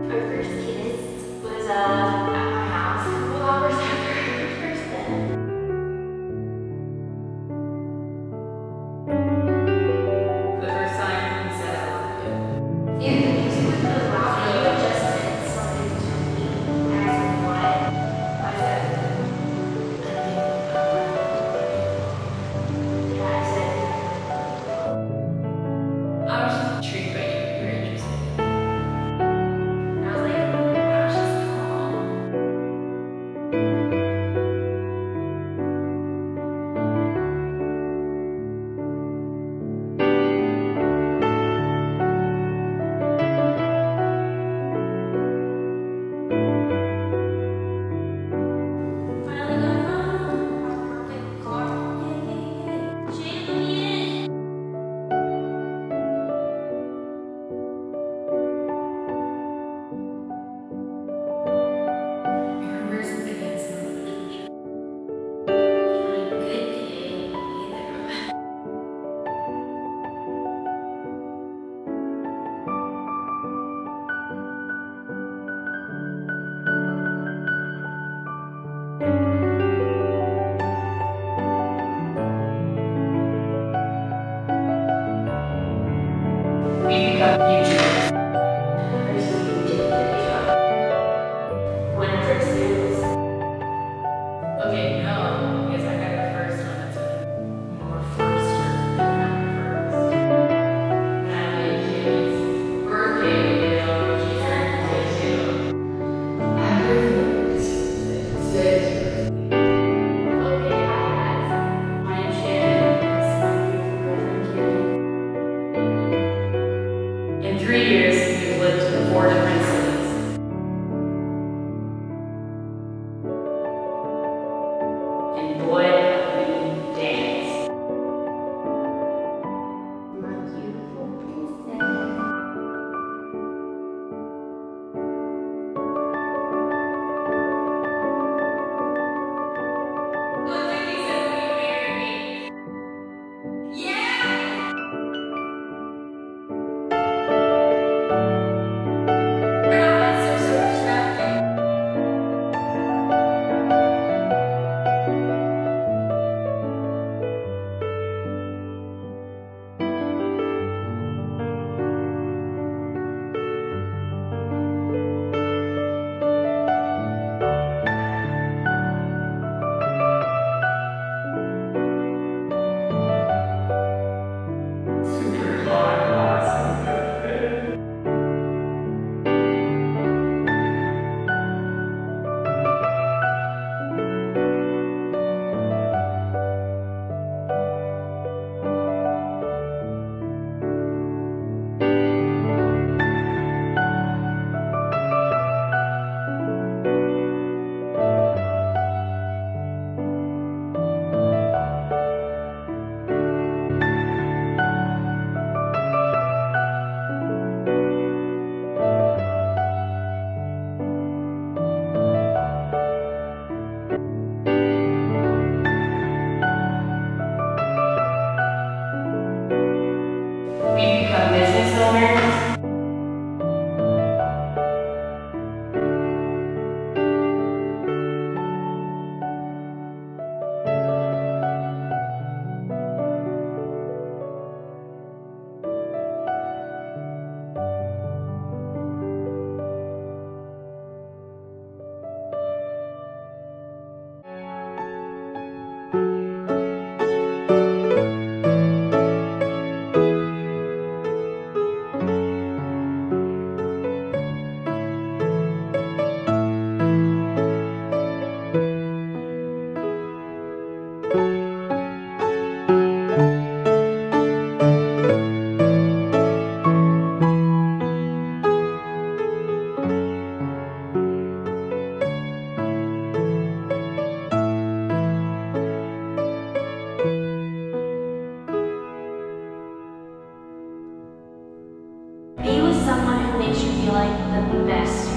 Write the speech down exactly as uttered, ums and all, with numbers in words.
Our first kiss was uh, at my house a couple hours after our first day. The first time he said I love you. Yeah, the music was really loud and you just said something to me. And I said, what? I said, I think I love you. Yeah, I said, I was just intrigued by you. You were interested. and I was like, wow, she's tall. Finally got home. Perfect car. Yay, yay, yay. Shane, let me in. Remember something against the relationship. Not a good day either. We become YouTubers. First we did video. When I first did it was Okay, no, because I got the first one that's a more firster than my first. And I made Jimmy's birthday video, which he sent me too. Happy birthday. okay, I had my name's Shannon, this is my beautiful girlfriend Cammie. In three years, we've lived in four different cities. And boy, have we danced. My beautiful princess. What did he say when you married me? Yeah! Your eyes are so distracting. Super hot, awesome, good. We become business owners. Be with someone who makes you feel like the best